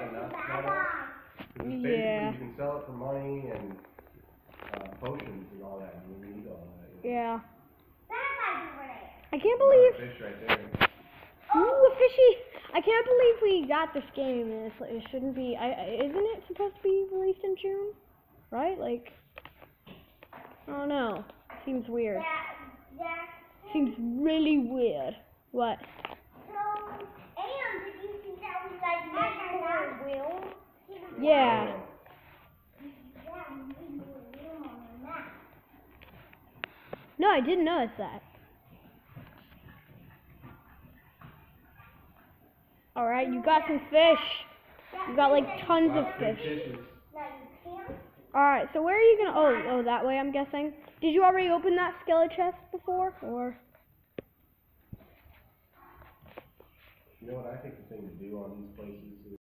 the nuts and all that. Because basically you can sell it for money and potions and all that. And you need all that. Yeah. I can't believe. Fish right there. Ooh, a fishy! I can't believe we got this game. It shouldn't be. Isn't it supposed to be released in June? Right? Like, I don't know. Seems weird. Seems really weird. What? So, and did you see that we like made more wheels? Yeah. No, I didn't notice that. Alright, you got some fish. You got like tons of fish. Alright, so where are you gonna, oh, that way I'm guessing. Did you already open that skeleton chest before, or? You know what I think the thing to do on these places is